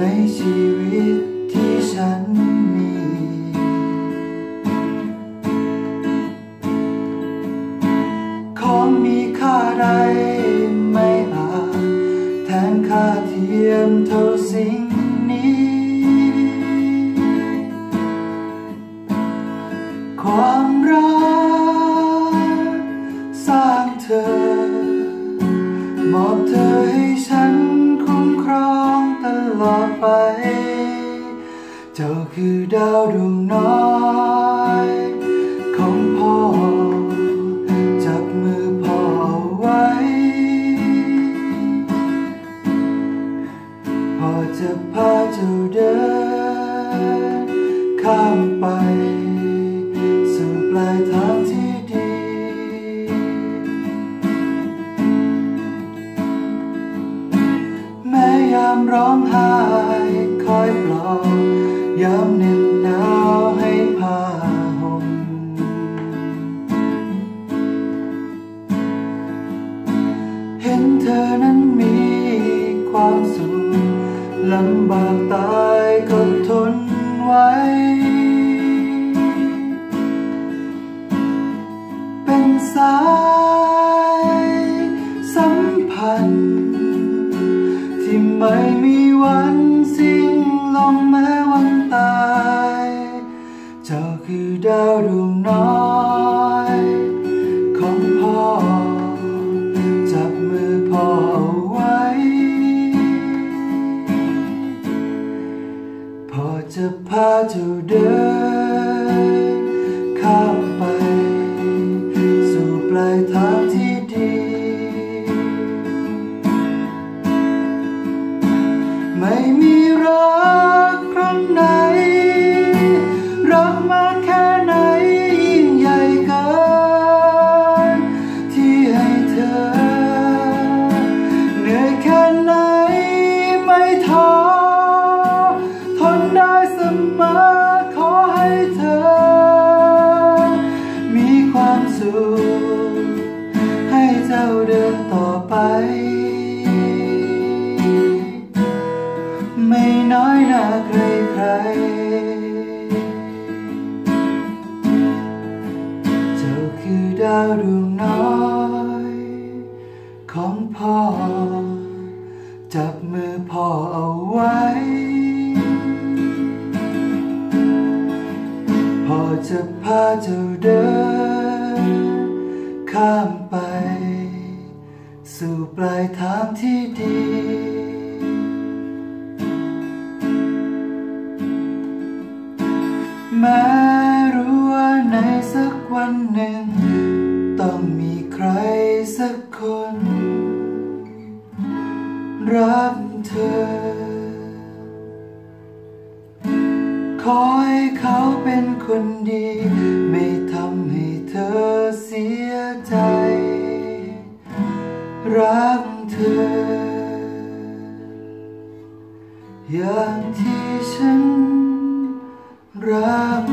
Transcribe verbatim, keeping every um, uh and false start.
ในชีวิตที่ฉันมีของมีค่าใดไม่อาจแทนค่าเทียมเท่าสิ่งนี้ความรักสร้างเธอมอบเธอให้ฉันคุ้มครองตลอดไปเจ้าคือดาวดวงน้อยของพ่อจับมือพ่อไว้พ่อจะพาเจ้าเดินข้ามไปสู่ปลายทางที่ดีแม้ยามร้องไห้คอยปลอบยามเหน็บหนาวให้ผ้าห่มเห็นเธอนั้นมีความสุขลำบากตายก็ทนไว้เป็นสายสัมพันธ์ที่ไม่มีวันสิ้นลงแม้วันตายเจ้าคือดาวดวงน้อยของพ่อจับมือพ่อเอาไว้พ่อจะพาเจ้าเดินข้ามไปสู่ปลายทางที่ดีไม่มีรักครั้งไหนรักมากแค่ไหนยิ่งใหญ่เกินที่ให้เธอเหนื่อยแค่ไหนไม่ท้อทนได้เสมอขอให้เธอมีความสุขให้เจ้าเดินต่อไปไม่น้อยหน้าใครใครเจ้าคือดาวดวงน้อยของพ่อจับมือพ่อเอาไว้พ่อจะพาเจ้าเดินข้ามไปสู่ปลายทางที่ดีแม้รู้ว่าในสักวันหนึ่งต้องมีใครสักคนรักเธอขอให้เขาเป็นคนดีไม่ทำให้เธอเสียใจรักเธออย่างที่ฉันรัก